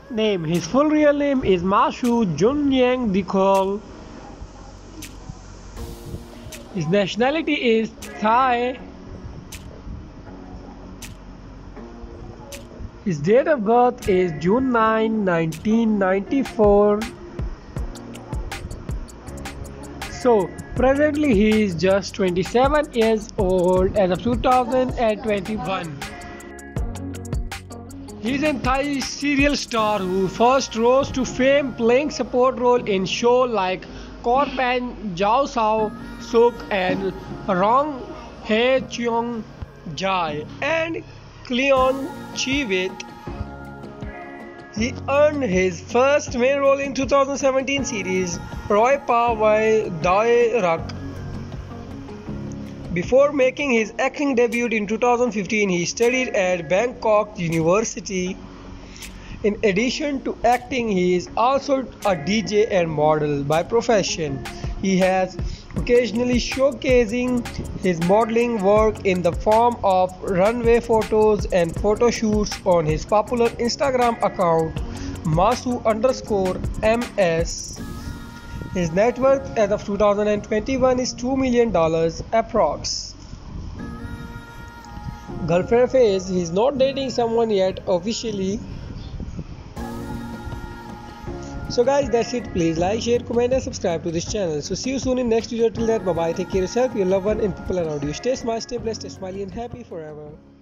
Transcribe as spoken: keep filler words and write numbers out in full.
Name. His full real name is Mashu Junyang Dikol. His nationality is Thai. His date of birth is June ninth, nineteen ninety-four. So, presently he is just twenty-seven years old as of two thousand twenty-one. He is a Thai serial star who first rose to fame playing support role in shows like Korpan, Jao Sao Suk and Rong He Cheong Jai and Cleon Chivit. He earned his first main role in two thousand seventeen series Roy Pa Vai Doi Rak. Before making his acting debut in two thousand fifteen, he studied at Bangkok University. In addition to acting, he is also a D J and model by profession. He has occasionally showcasing his modeling work in the form of runway photos and photo shoots on his popular Instagram account Masu underscore ms. His net worth as of two thousand twenty-one is two million dollars approx. Girlfriend phase, he is not dating someone yet officially. So guys, that's it. Please like, share, comment and subscribe to this channel. So see you soon in next video. Till that, bye bye. Take care of yourself, your loved one and people around you. Stay smart, stay blessed, stay smiley and happy forever.